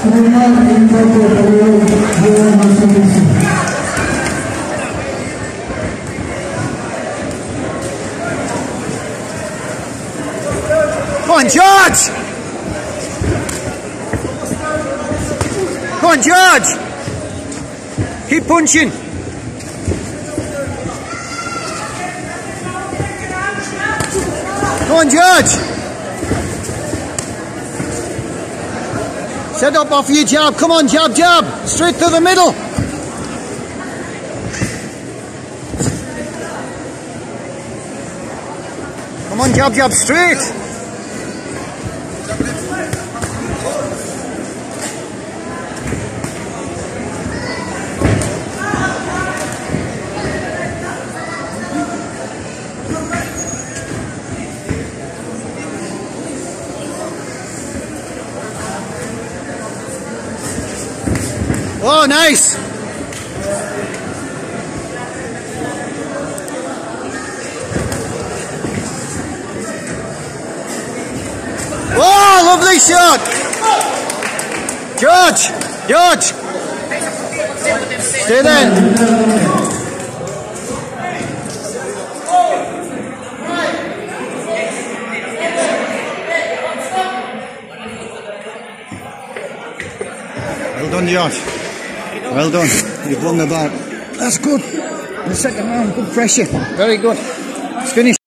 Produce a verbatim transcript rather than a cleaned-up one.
Come on, George! Come on, George! Keep punching! Come on, George! Set up off your jab. Come on, jab, jab! Straight to the middle! Come on, jab, jab, straight! Oh, nice! Oh, lovely shot! George! George! Stay there! Well done, George. Well done. You've won the bar. That's good. The second round, good pressure. Very good. It's finished.